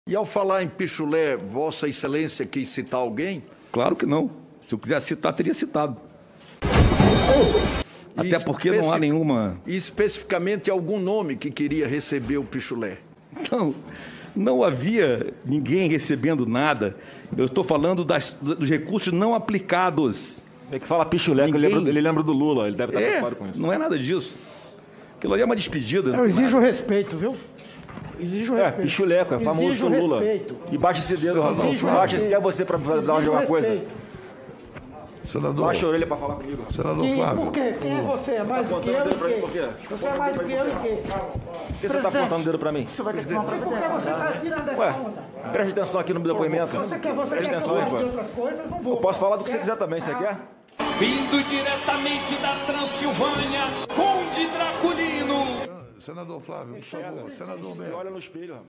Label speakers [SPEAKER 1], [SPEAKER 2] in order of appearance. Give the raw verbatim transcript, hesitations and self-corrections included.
[SPEAKER 1] E ao falar em pichulé, Vossa Excelência quis citar alguém?
[SPEAKER 2] Claro que não. Se eu quisesse citar, teria citado. Até porque não há nenhuma...
[SPEAKER 1] E especificamente algum nome que queria receber o pichulé?
[SPEAKER 2] Não, não havia ninguém recebendo nada. Eu estou falando das, dos recursos não aplicados.
[SPEAKER 3] É que fala pichulé, ninguém... ele, lembra, ele lembra do Lula, ele deve estar
[SPEAKER 2] é,
[SPEAKER 3] preocupado com isso.
[SPEAKER 2] Não é nada disso. Aquilo ali é uma despedida.
[SPEAKER 4] Eu exijo respeito, viu? Exijo
[SPEAKER 3] é,
[SPEAKER 4] respeito.
[SPEAKER 3] pichuleco, é famoso do Lula. Respeito. E baixa esse dedo, Razão. Baixa esse, é você para dar uma coisa.
[SPEAKER 1] Senador.
[SPEAKER 3] Baixa a orelha para falar comigo.
[SPEAKER 1] Senador
[SPEAKER 4] Quem,
[SPEAKER 1] Flávio.
[SPEAKER 4] por quê? Quem é você? É mais do que eu e quê? Você é mais do que eu e quê?
[SPEAKER 3] Por que você está apontando o dedo para mim?
[SPEAKER 4] Você vai ter que tomar providência. Por que você está tirando dessa
[SPEAKER 3] Ué,
[SPEAKER 4] onda?
[SPEAKER 3] Preste atenção aqui no meu depoimento.
[SPEAKER 4] Você quer, você
[SPEAKER 3] Preste
[SPEAKER 4] quer
[SPEAKER 3] atenção aí,
[SPEAKER 4] que eu
[SPEAKER 3] pô.
[SPEAKER 4] fale de outras coisas? Não vou.
[SPEAKER 3] Eu posso falar do que você quiser também, você quer?
[SPEAKER 5] Vindo diretamente da Transilvânia, Conde Draculino.
[SPEAKER 1] Senador Flávio, por favor. Senador
[SPEAKER 3] Você olha no espelho, rapaz.